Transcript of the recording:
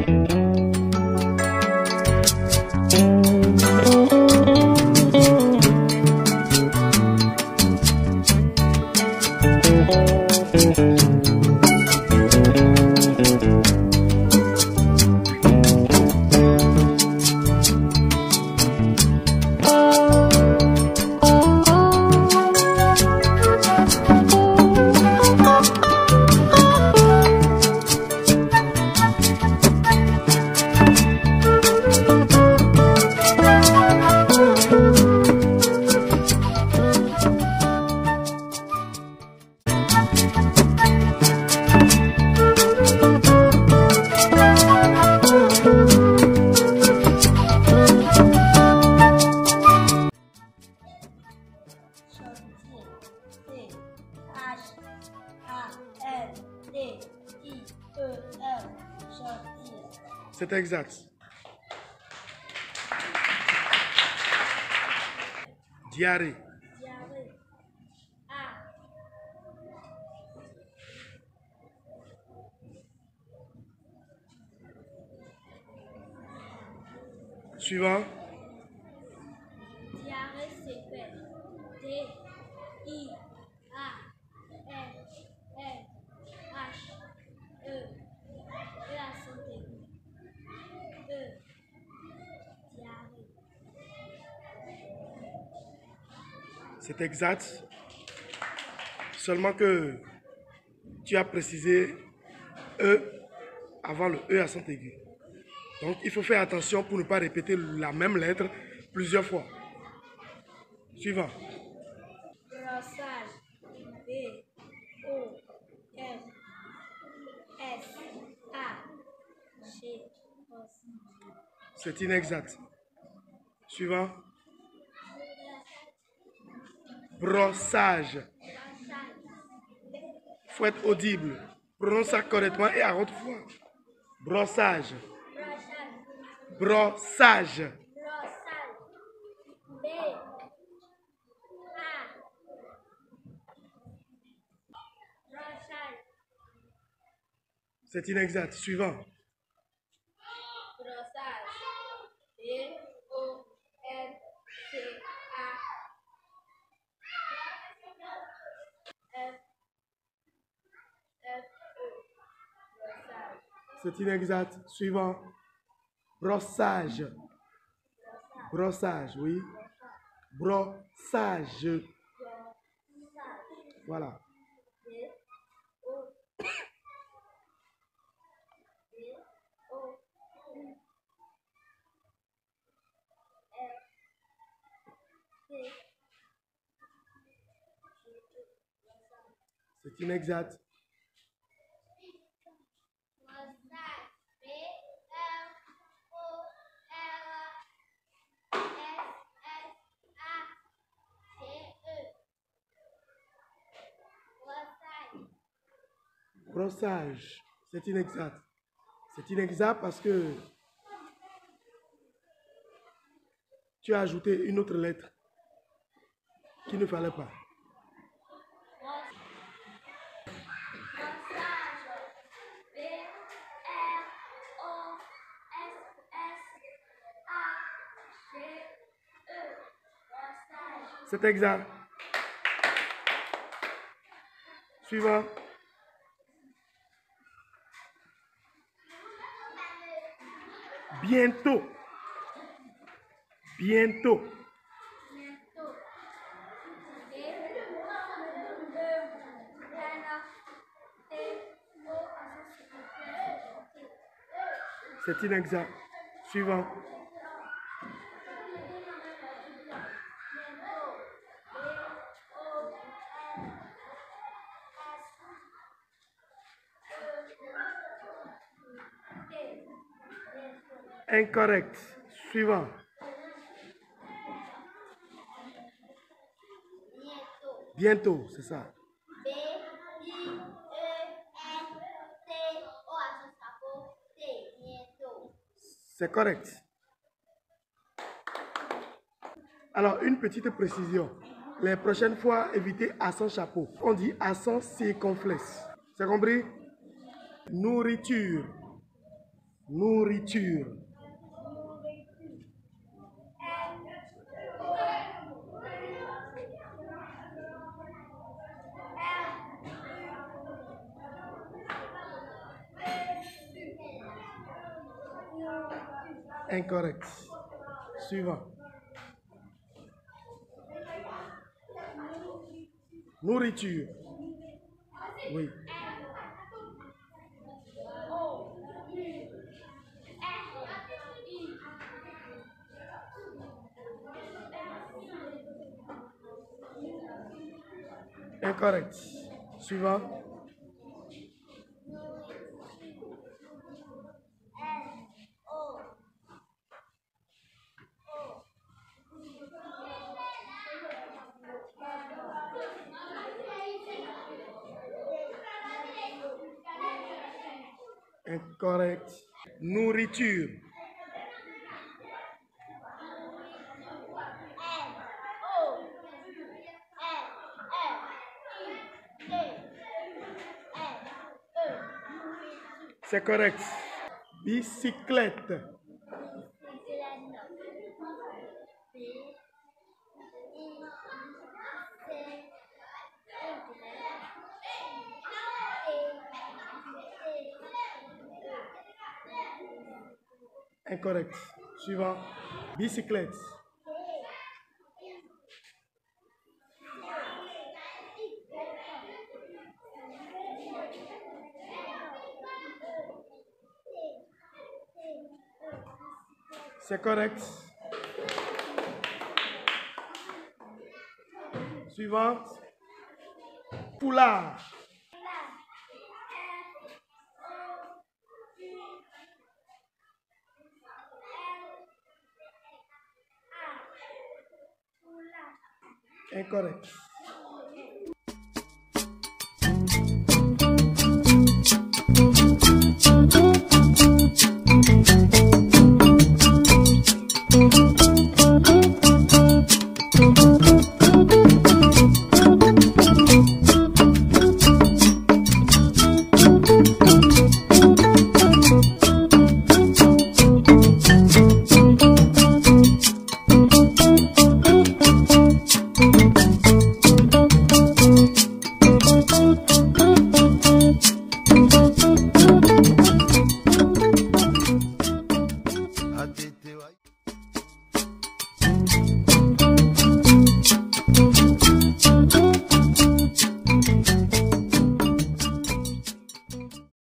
C'est exact. Diarrhée. Diarrhée. A. Suivant. Diarrhée s'écrit D, I, A, N, N, H, E. E accent aigu. E. Diarrhée. C'est exact. Seulement que tu as précisé E avant le E accent aigu. Donc il faut faire attention pour ne pas répéter la même lettre plusieurs fois. Suivant. Brossage. B, O, R, S, A, G, S. C'est inexact. Suivant. Brossage. Il faut être audible. Prononce ça correctement et à haute voix. Brossage. Brossage. Brossage. B, A. Brossage. C'est inexact. Suivant. Brossage. B, O, N, C, A. F, F, E. Brossage. C'est inexact. Suivant. Brossage. Brossage, oui. Brossage. Voilà. B, O, B, O, F, C. C'est inexact. Brossage. C'est inexact. C'est inexact parce que tu as ajouté une autre lettre qu'il ne fallait pas. C'est exact. Suivant. Bientôt. Bientôt. C'est inexact. Suivant. Incorrect. Suivant. Bientôt, c'est ça. C'est correct. Alors, une petite précision. Les prochaines fois, évitez accent chapeau. On dit accent circonflexe. C'est compris? Nourriture. Nourriture. Incorrect. Suivant. Nourriture. Oui. Incorrect. Suivant. Incorrect. Nourriture. C'est correct. Bicyclette. Incorrect. Suivant. Bicyclette. C'est correct. Suivante. Poulard. Incorrect.